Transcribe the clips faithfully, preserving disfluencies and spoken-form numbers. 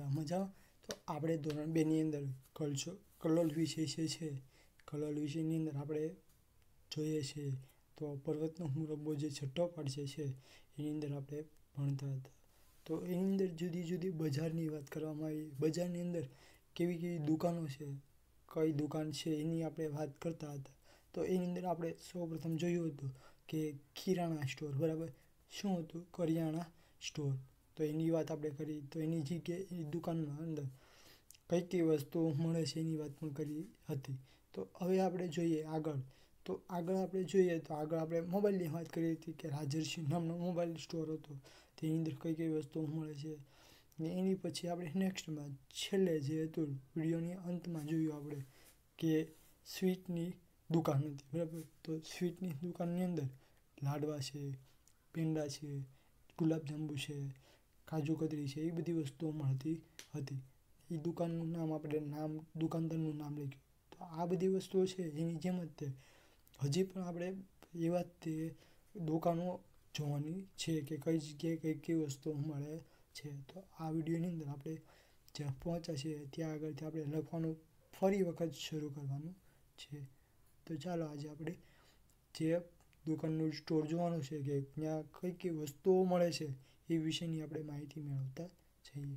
બધા મજા. તો આપણે ધોરણ બેની અંદર કલ્ચર કલોલ વિષય છે છે કલોલ વિષયની અંદર આપણે જોઈએ છીએ તો પર્વતનો મુરબ્બો જે છઠ્ઠો પાઠ છે છે એની અંદર આપણે ભણતા હતા. તો એની અંદર જુદી જુદી બજારની વાત કરવામાં આવી. બજારની અંદર કેવી કેવી દુકાનો છે, કઈ દુકાન છે એની આપણે વાત કરતા હતા. તો એની અંદર આપણે સૌપ્રથમ જોયું હતું કે કિરાણા સ્ટોર, બરાબર. શું હતું? કરિયાણા સ્ટોર. તો એની વાત આપણે કરી. તો એની જગ્યાએ એ દુકાનના અંદર કઈ કઈ વસ્તુઓ મળે છે એની વાત પણ કરી હતી. તો હવે આપણે જોઈએ આગળ. તો આગળ આપણે જોઈએ તો આગળ આપણે મોબાઈલની વાત કરી હતી કે રાજર્ષિ નામનો મોબાઈલ સ્ટોર હતો. તેની અંદર કઈ કઈ વસ્તુઓ મળે છે. ને એની પછી આપણે નેક્સ્ટમાં છેલ્લે જે હતું વિડીયોની અંતમાં જોયું આપણે કે સ્વીટની દુકાન હતી, બરાબર. તો સ્વીટની દુકાનની અંદર લાડવા છે, પેંડા છે, ગુલાબજાંબુ છે, કાજુ કતરી છે, એ બધી વસ્તુઓ મળતી હતી. એ દુકાનનું નામ આપણે નામ દુકાનદારનું નામ લખ્યું. તો આ બધી વસ્તુઓ છે એની જેમ જ તે હજી પણ આપણે એવા તે દુકાનો જોવાની છે કે કઈ જગ્યાએ કઈ કઈ વસ્તુઓ મળે છે. તો આ વિડીયોની અંદર આપણે જ્યાં પહોંચ્યા છીએ ત્યાં આગળથી આપણે લખવાનું ફરી વખત શરૂ કરવાનું છે. તો ચાલો આજે આપણે જે દુકાનનું સ્ટોર જોવાનું છે કે ત્યાં કઈ કઈ વસ્તુઓ મળે છે એ વિશેની આપણે માહિતી મેળવતા જઈએ.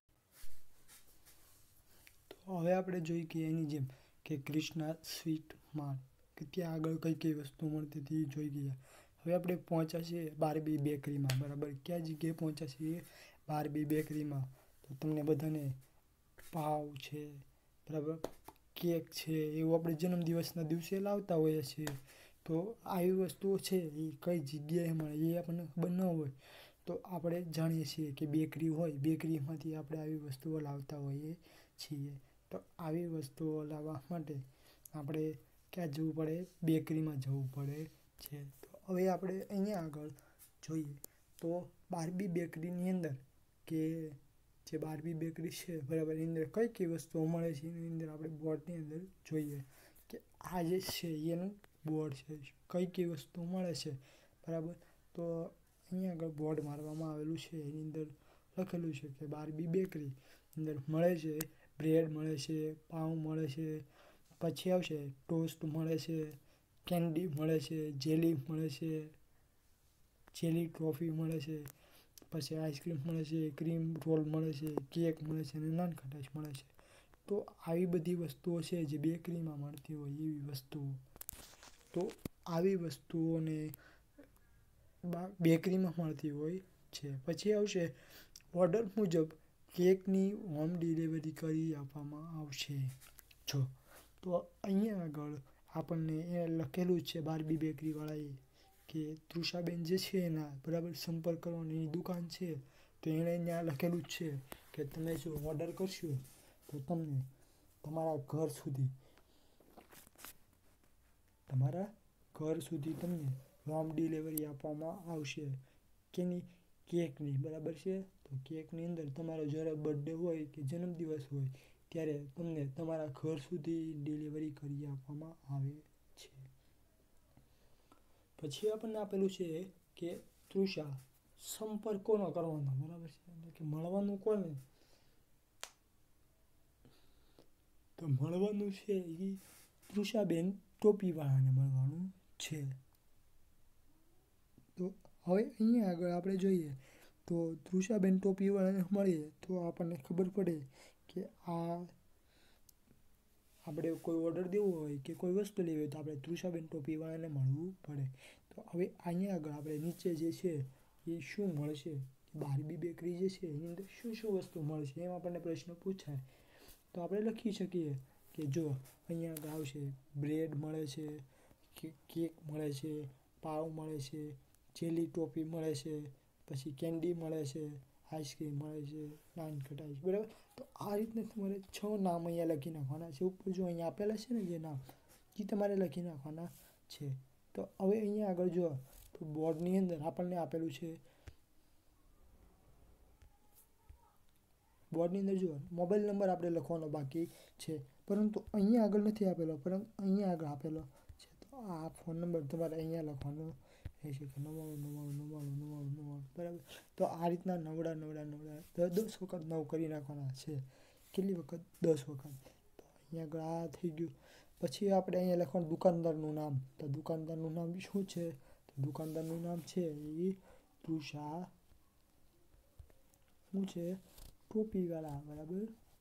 તો હવે આપણે જોઈએ કે એની જેમ કે ક્રિષ્ના સ્વીટ માર્ટ કે ત્યાં આગળ કઈ કઈ વસ્તુ મળતી હતી એ જોઈ ગયા. હવે આપણે પહોંચ્યા છીએ બારબી બેકરીમાં, બરાબર. ક્યાં જગ્યાએ પહોંચ્યા છીએ? બારબી બેકરીમાં. તો તમને બધાને પાવ છે, બરાબર, કેક છે, એવું આપણે જન્મદિવસના દિવસે લાવતા હોઈએ છીએ. તો આવી વસ્તુઓ છે એ કઈ જગ્યાએ મળે એ આપણને ખબર ન હોય તો આપણે જાણીએ છીએ કે બેકરી હોય, બેકરીમાંથી આપણે આવી વસ્તુઓ લાવતા હોઈએ છીએ. તો આવી વસ્તુઓ લાવવા માટે આપણે ક્યાં જવું પડે? બેકરીમાં જવું પડે છે. તો હવે આપણે અહીંયા આગળ જોઈએ તો બારબી બેકરીની અંદર કે જે બારબી બેકરી છે, બરાબર, એની અંદર કઈ કઈ વસ્તુઓ મળે છે એની અંદર આપણે બોર્ડની અંદર જોઈએ કે આ જે છે એનું બોર્ડ છે, કઈ કઈ વસ્તુ મળે છે, બરાબર. તો અહીંયા આગળ બોર્ડ મારવામાં આવેલું છે. એની અંદર લખેલું છે કે બારબી બેકરી અંદર મળે છે બ્રેડ મળે છે, પાઉં મળે છે, પછી આવશે ટોસ્ટ મળે છે, કેન્ડી મળે છે, જેલી મળે છે, જેલી ટ્રોફી મળે છે, પછી આઈસ્ક્રીમ મળે છે, ક્રીમ રોલ મળે છે, કેક મળે છે અને નાન ખટાશ મળે છે. તો આવી બધી વસ્તુઓ છે જે બેકરીમાં મળતી હોય એવી વસ્તુઓ. તો આવી વસ્તુઓને બેકરીમાં મળતી હોય છે. પછી આવશે ઓર્ડર મુજબ કેકની હોમ ડિલિવરી કરી આપવામાં આવશે. જો તો અહીંયા આગળ આપણને એ લખેલું જ છે બારબી બેકરીવાળાએ કે તૃષાબેન જે છે એના, બરાબર, સંપર્ક કરવાનો એની દુકાન છે. તો એણે ત્યાં લખેલું જ છે કે તમે જો ઓર્ડર કરશો તો તમને તમારા ઘર સુધી તમારા ઘર સુધી તમને હોમ ડિલિવરી આપવામાં આવશે. કેની? કેકની, બરાબર છે. તો કેકની અંદર તમારો જ્યારે બર્થડે હોય કે જન્મદિવસ હોય ત્યારે તમને તમારા ઘર સુધી ડિલિવરી કરી આપવામાં આવે છે. પછી આપણને આપેલું છે કે તૃષા સંપર્ક કોનો કરવાનો, બરાબર છે, એટલે કે મળવાનું કોને? તો મળવાનું છે એ તૃષાબેન ટોપીવાળાને મળવાનું છે. તો હવે અહીંયા આગળ આપણે જોઈએ તો તૃષાબેન ટોપીવાળાને મળીએ તો આપણને ખબર પડે કે આ આપણે કોઈ ઓર્ડર દેવો હોય કે કોઈ વસ્તુ લેવી હોય તો આપણે તૃષાબેન ટોપીવાળાને મળવું પડે. તો હવે અહીંયા આગળ આપણે નીચે જે છે એ શું મળશે? બારબી બેકરી જે છે એની અંદર શું શું વસ્તુ મળશે એમ આપણને પ્રશ્ન પૂછાય. તો આપણે લખી શકીએ કે જો અહીંયા આગળ આવશે બ્રેડ મળે છે, કેક મળે છે, પાવ મળે છે, જેલી ટોપી મળે છે, પછી કેન્ડી મળે છે, આઈસ્ક્રીમ મળે છે, નાન ખટાશ, બરાબર. તો આ રીતના તમારે છ નામ અહીંયા લખી નાખવાના છે. ઉપર જો અહીંયા આપેલા છે ને જે નામ એ તમારે લખી નાખવાના છે. તો હવે અહીંયા આગળ જો તો બોર્ડની અંદર આપણને આપેલું છે, બોર્ડની અંદર જો મોબાઈલ નંબર આપણે લખવાનો બાકી છે, પરંતુ અહીંયા આગળ નથી આપેલો, પરંતુ અહીંયા આગળ આપેલો છે. તો આ ફોન નંબર તમારે અહીંયા લખવાનો કહે છે કે નવ્વાણું નવ્વાણું નવ્વાણું નવ્વાણું નવ્વાણું બરાબર. તો આ રીતના નવડા નવડા નવડા દસ વખત નવ કરી નાખવાના છે. કેટલી વખત? દસ વખત. તો અહીંયા આગળ આ થઈ ગયું. પછી આપણે અહીંયા લખવાનું દુકાનદારનું નામ. તો દુકાનદારનું નામ શું છે? તો દુકાનદારનું નામ છે એ તૃષા શું છે? ટોપીવાળા બરાબર.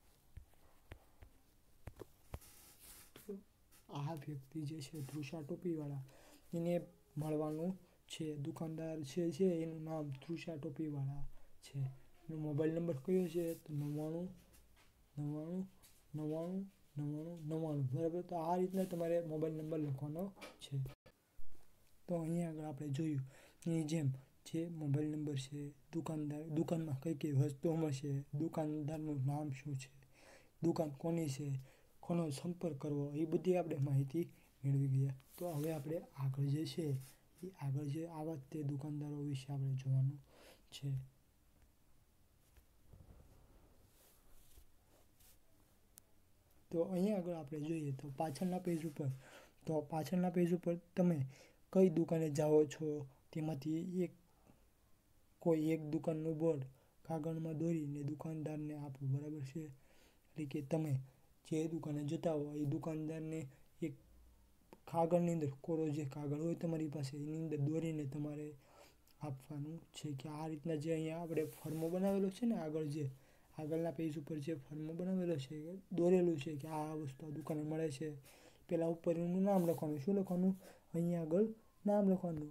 આ વ્યક્તિ જે છે તૃષા ટોપીવાળા એને મળવાનું છે. દુકાનદાર છે છે એનું નામ તૃષા ટોપીવાળા છે. એનો મોબાઈલ નંબર કયો છે? તો નવ્વાણું નવ્વાણું નવ્વાણું નવ્વાણું નવ્વાણું બરાબર. તો આ રીતના તમારે મોબાઈલ નંબર લખવાનો છે. તો અહીંયા આગળ આપણે જોયું એની જેમ જે મોબાઈલ નંબર છે, દુકાનદાર દુકાનમાં કઈ કઈ વસ્તુઓ મળશે, દુકાનદારનું નામ શું છે, દુકાન કોની છે, કોનો સંપર્ક કરવો, એ બધી આપણે માહિતી મેળવી ગયા. તો હવે આપણે આગળ જે છે એ આગળ જે આવા તે દુકાનદારો વિશે આપણે જોવાનું છે. તો અહીંયા આગળ આપણે જોઈએ તો પાછળના પેજ ઉપર તો પાછળના પેજ ઉપર તમે કઈ દુકાને જાઓ છો તેમાંથી એક કોઈ એક દુકાનનું બોર્ડ કાગળમાં દોરીને દુકાનદારને આપો બરાબર છે. એટલે કે તમે જે દુકાને જતા હો એ દુકાનદારને એક કાગળની અંદર કોરો જે કાગળ હોય તમારી પાસે એની અંદર દોરીને તમારે આપવાનું છે. કે આ રીતના જે અહીંયા આપણે ફોર્મો બનાવેલો છે ને આગળ જે આગળના પેજ ઉપર જે ફોર્મો બનાવેલો છે દોરેલું છે કે આ વસ્તુ આ દુકાને મળે છે. પહેલાં ઉપર એનું નામ લખવાનું. શું લખવાનું? અહીંયા આગળ નામ લખવાનું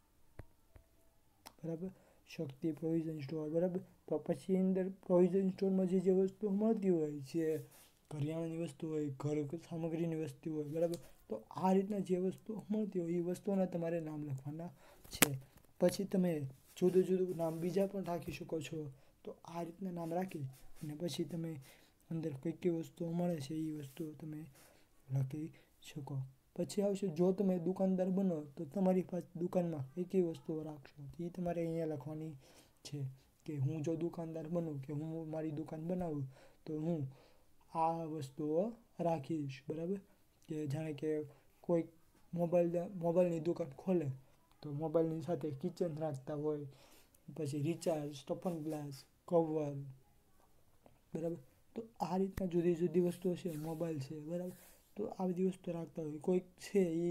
બરાબર. શક્તિ પ્રોવિઝન સ્ટોર બરાબર. તો પછી અંદર પ્રોવિઝન સ્ટોરમાં જે જે વસ્તુ મળતી હોય જે કરિયાણાની વસ્તુ હોય, ઘર સામગ્રીની વસ્તુ હોય બરાબર. તો આ રીતના જે વસ્તુ મળતી હોય એ વસ્તુઓના તમારે નામ લખવાના છે. પછી તમે જુદું જુદું નામ બીજા પણ રાખી શકો છો. તો આ રીતના નામ રાખી અને પછી તમે અંદર કઈ કઈ વસ્તુઓ મળે છે એ વસ્તુઓ તમે લખી શકો. પછી આવશે જો તમે દુકાનદાર બનો તો તમારી પાસે દુકાનમાં કઈ કઈ વસ્તુઓ રાખશો એ તમારે અહીંયા લખવાની છે. કે હું જો દુકાનદાર બનું કે હું મારી દુકાન બનાવું તો હું આ વસ્તુઓ રાખીશ બરાબર. કે જાણે કે કોઈ મોબાઈલ મોબાઈલની દુકાન ખોલે તો મોબાઈલની સાથે કિચન રાખતા હોય, પછી રિચાર્જ, સ્ટોપન ગ્લાસ, કવર બરાબર. તો આ રીતના જુદી જુદી વસ્તુઓ છે. મોબાઈલ છે બરાબર. તો આ બધી વસ્તુ રાખતા હોય. કોઈક છે એ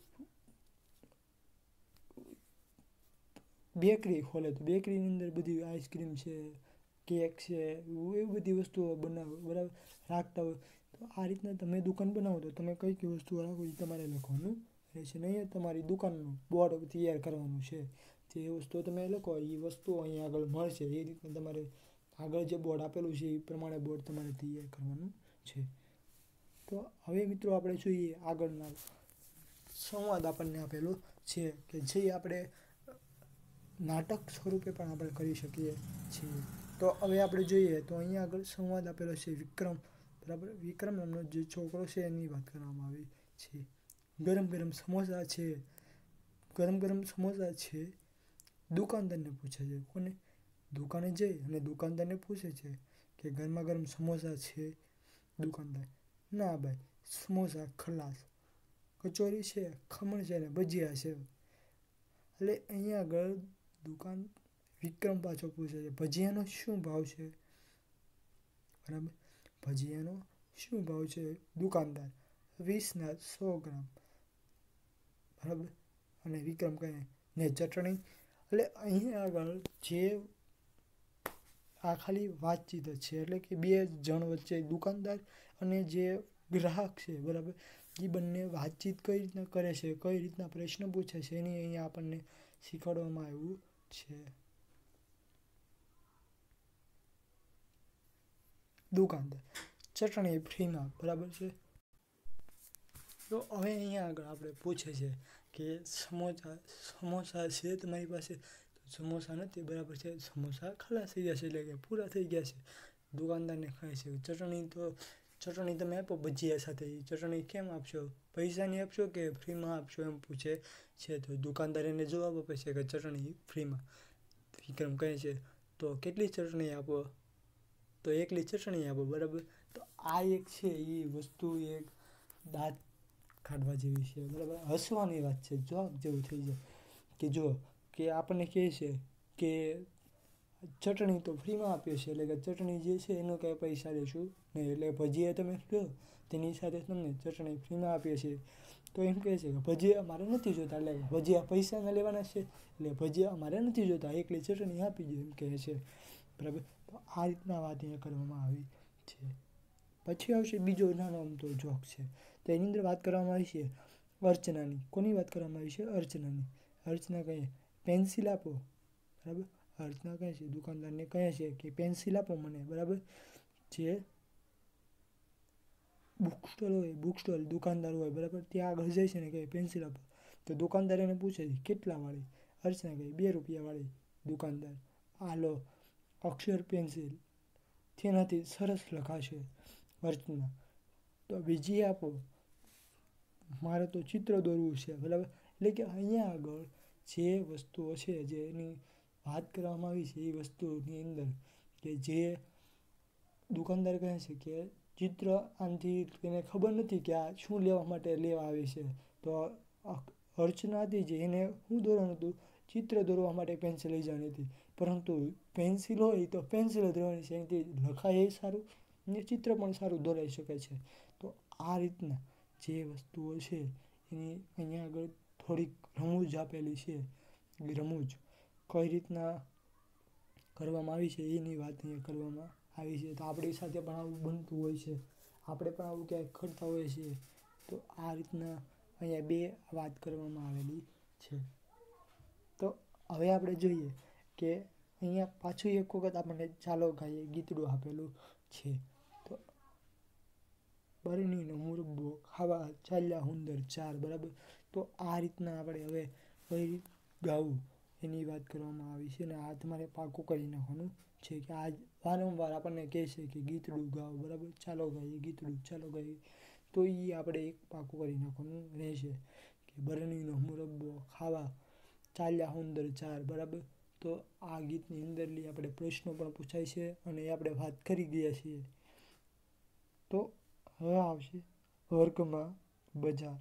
બેકરી ખોલે તો બેકરીની અંદર બધી આઈસ્ક્રીમ છે, કેક છે, એવી બધી વસ્તુઓ બનાવો બરાબર રાખતા હોય. તો આ રીતના તમે દુકાન બનાવો તો તમે કઈ કઈ વસ્તુઓ રાખો એ તમારે લખવાનું રહેશે. નહીં તમારી દુકાનનું બોર્ડ તૈયાર કરવાનું છે. જે વસ્તુઓ તમે લખો એ વસ્તુઓ અહીંયા આગળ મળશે એ રીતના તમારે આગળ જે બોર્ડ આપેલું છે એ પ્રમાણે બોર્ડ તમારે તૈયાર કરવાનું છે. તો હવે મિત્રો આપણે જોઈએ આગળના સંવાદ આપણને આપેલો છે કે જે આપણે નાટક સ્વરૂપે પણ આપણે કરી શકીએ છીએ. તો હવે આપણે જોઈએ તો અહીંયા આગળ સંવાદ આપેલો છે વિક્રમ બરાબર. વિક્રમ નામનો જે છોકરો છે એની વાત કરવામાં આવી છે. ગરમ ગરમ સમોસા છે ગરમ ગરમ સમોસા છે દુકાનદારને પૂછે છે. કોને? દુકાને જઈ અને દુકાનદારને પૂછે છે કે ગરમા ગરમ સમોસા છે? દુકાનદાર: ના ભાઈ, સમોસા ખલાસ. કચોરી છે, ખમણ છે ને ભજીયા છે. એટલે અહીંયા આગળ દુકાન વિક્રમ પાછો પૂછે છે ભજીયાનો શું ભાવ છે બરાબર. ભજીયાનો શું ભાવ છે? દુકાનદાર: વીસના સો ગ્રામ બરાબર. અને વિક્રમ કહે ને ચટણી. એટલે અહીંયા આગળ જે આ ખાલી વાતચીત જ છે. એટલે કે બે જણ વચ્ચે દુકાનદાર અને જે ગ્રાહક છે બરાબર એ બંને વાતચીત કઈ રીતના કરે છે, કઈ રીતના પ્રશ્ન પૂછે છે એની અહીંયા આપણને શીખવાડવામાં આવ્યું છે. દુકાનદાર: ચટણી ફ્રીમાં બરાબર છે. તો હવે અહીંયા આગળ આપણે પૂછે છે કે સમોસા સમોસા છે તમારી પાસે? તો સમોસા નથી બરાબર છે. સમોસા ખલાસ થઈ ગયા છે એટલે કે પૂરા થઈ ગયા છે. દુકાનદારને કહે છે ચટણી તો ચટણી તમે આપો ભજીયા સાથે. એ ચટણી કેમ આપશો? પૈસાની આપશો કે ફ્રીમાં આપશો એમ પૂછે છે. તો દુકાનદાર એને જવાબ આપે છે કે ચટણી ફ્રીમાં. વિક્રમ કહે છે તો કેટલી ચટણી આપો? તો એકલી ચટણી આપો બરાબર. તો આ એક છે એ વસ્તુ એક દાંત કાઢવા જેવી છે બરાબર. હસવાની વાત છે, જોક જેવું થઈ જાય. કે જો કે આપણને કહે છે કે ચટણી તો ફ્રીમાં આપીએ છીએ, એટલે કે ચટણી જે છે એનો કાંઈ પૈસા લેશું નહીં, એટલે ભજીયા તમે લો તેની સાથે તમને ચટણી ફ્રીમાં આપીએ છીએ. તો એમ કહે છે કે ભજીયા અમારે નથી જોતા, એટલે ભજીયા પૈસાના લેવાના છે, એટલે ભજીયા અમારે નથી જોતા, એકલી ચટણી આપી દો એમ કહે છે, બરાબર. તો આ રીતના વાત અહીંયા કરવામાં આવી છે. પછી આવશે બીજો નાનો અમથો જોક છે. તો એની અંદર વાત કરવામાં આવી છે અર્ચનાની. કોની વાત કરવામાં આવી છે? અર્ચનાની. અર્ચના કહે પેન્સિલ આપો, બરાબર. અર્ચના કહે છે દુકાનદારને કહે છે કે પેન્સિલ આપો મને, બરાબર. જે બુક સ્ટોલ હોય, બુક સ્ટોલ દુકાનદાર હોય, બરાબર, ત્યાં આગળ જાય છે ને કહે પેન્સિલ આપો. તો દુકાનદાર એને પૂછે છે કેટલા વાળી? અર્ચના કહે બે રૂપિયા વાળી. દુકાનદાર આ લો અક્ષર પેન્સિલ, તેનાથી સરસ લખાશે. અર્ચના તો બીજી આપો, મારે તો ચિત્ર દોરવું છે, બરાબર. એટલે કે અહીંયા આગળ જે વસ્તુઓ છે, જે એની વાત કરવામાં આવી છે એ વસ્તુની અંદર કે જે દુકાનદાર કહે છે કે ચિત્ર આનાથી એને ખબર નથી કે આ શું લેવા માટે લેવા આવે છે. તો અર્ચના હતી જે એને શું દોરવાનું હતું? ચિત્ર દોરવા માટે પેન્સિલ લઈ જવાની હતી. પરંતુ પેન્સિલ હોય તો પેન્સિલ જ દોરવાની છે, એનાથી લખાય એ સારું ને ચિત્ર પણ સારું દોરાઈ શકે છે. તો આ રીતના જે વસ્તુઓ છે એની અહીંયા આગળ થોડીક રમૂજ આપેલી છે. એ રમૂજ કઈ રીતના કરવામાં આવી છે એની વાત અહીંયા કરવામાં આવી છે. તો આપણી સાથે પણ આવું બનતું હોય છે, આપણે પણ આવું ક્યાંક કરતા હોઈએ છીએ. તો આ રીતના અહીંયા બે વાત કરવામાં આવેલી છે. તો હવે આપણે જોઈએ કે અહીંયા પાછું એક વખત આપણને ચાલો ગાઈએ ગીતડું આપેલું છે. તો બરણીનો મુરબ્બો ખાવા ચાલ્યા ઉંદર ચાર, બરાબર. તો આ રીતના આપણે હવે કઈ ગાવું એની વાત કરવામાં આવી છે, અને આ તમારે પાકું કરી નાખવાનું છે કે આ વારંવાર આપણને કહે છે કે ગીતડું ગાઓ, બરાબર. ચાલો ગાઈએ ગીતડું, ચાલો ગાઈએ. તો એ આપણે એક પાકું કરી નાખવાનું રહેશે કે બરણીનો મુરબ્બો ખાવા ચાલ્યા ઉંદર ચાર, બરાબર. તો આ ગીતની અંદરલી આપણે પ્રશ્નો પણ પૂછાય છે અને એ આપણે વાત કરી ગયા છીએ. તો હવે આવશે વર્ગમાં બજાર,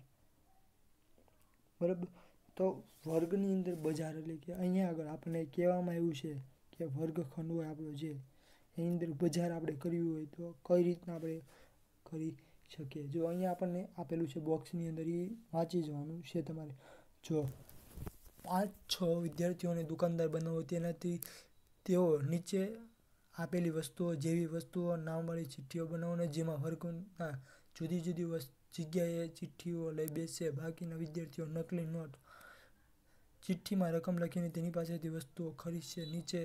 બરાબર. તો વર્ગની અંદર બજાર એટલે કે અહીંયા આગળ આપણને કહેવામાં આવ્યું છે કે વર્ગખંડ હોય આપણો જે, એની અંદર બજાર આપણે કરવી હોય તો કઈ રીતના આપણે કરી શકીએ. જો અહીંયા આપણને આપેલું છે બોક્સની અંદર, એ વાંચી જવાનું છે તમારે. જો પાંચ છ વિદ્યાર્થીઓને દુકાનદાર બનાવો, તેનાથી તેઓ નીચે આપેલી વસ્તુઓ જેવી વસ્તુઓ નામવાળી ચિઠ્ઠીઓ બનાવવાના, જેમાં વર્ગના જુદી જુદી જગ્યાએ ચિઠ્ઠીઓ લઈ બેસે. બાકીના વિદ્યાર્થીઓ નકલી નોટ ચિઠ્ઠીમાં રકમ લખીને તેની પાસેથી વસ્તુઓ ખરીદશે. નીચે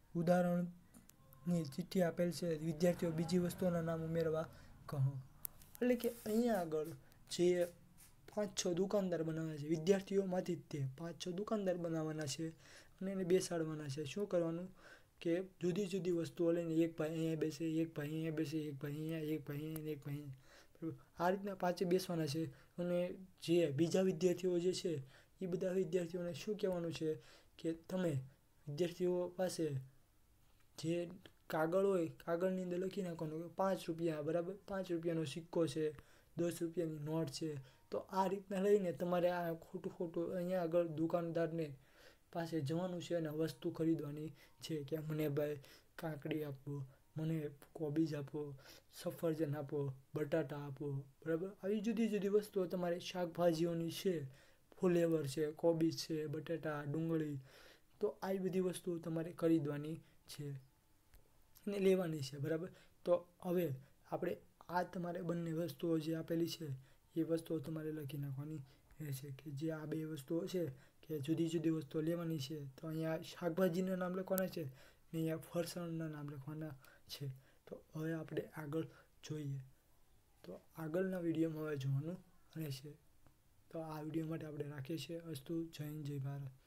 ઉદાહરણની ચિઠ્ઠી આપેલ છે, વિદ્યાર્થીઓ બીજી વસ્તુઓના નામ ઉમેરવા કહો. એટલે કે અહીંયા આગળ જે પાંચ છ દુકાનદાર બનાવવાના છે, વિદ્યાર્થીઓમાંથી જ તે પાંચ છ દુકાનદાર બનાવવાના છે અને એને બેસાડવાના છે. શું કરવાનું કે જુદી જુદી વસ્તુઓ લઈને એક ભાઈ અહીંયા બેસે, એક ભાઈ અહીંયા બેસે, એક ભાઈ અહીંયા, એક ભાઈ અહીંયા, એક ભાઈ અહીંયા, બરાબર. આ રીતના પાંચે બેસવાના છે. અને જે બીજા વિદ્યાર્થીઓ જે છે એ બધા વિદ્યાર્થીઓને શું કહેવાનું છે કે તમે વિદ્યાર્થીઓ પાસે જે કાગળ હોય, કાગળની અંદર લખી નાખવાનું કે પાંચ રૂપિયા, બરાબર, પાંચ રૂપિયાનો સિક્કો છે, દસ રૂપિયાની નોટ છે. તો આ રીતના લઈને તમારે આ ખોટું ખોટું અહીંયા આગળ દુકાનદારને પાસે જવાનું છે અને વસ્તુ ખરીદવાની છે કે મને ભાઈ કાકડી આપો, મને કોબીજ આપો, સફરજન આપો, બટાટા આપો, બરાબર. આવી જુદી જુદી વસ્તુઓ તમારે શાકભાજીઓની છે, ફુલેવર છે, કોબીજ છે, બટાટા, ડુંગળી. તો આવી બધી વસ્તુઓ તમારે ખરીદવાની છે અને લેવાની છે, બરાબર. તો હવે આપણે આ તમારે બંને વસ્તુઓ જે આપેલી છે એ વસ્તુઓ તમારે લખી નાખવાની રહેશે કે જે આ બે વસ્તુઓ છે કે જુદી જુદી વસ્તુઓ લેવાની છે. તો અહીંયા શાકભાજીના નામ લખવાના છે ને અહીંયા ફરસાણના નામ લખવાના છે. તો હવે આપણે આગળ જોઈએ. તો આગળના વિડીયોમાં હવે જોવાનું રહેશે. તો આ વિડીયો માટે આપણે રાખીએ છીએ. અસ્તુ. જય હિન્દ, જય ભારત.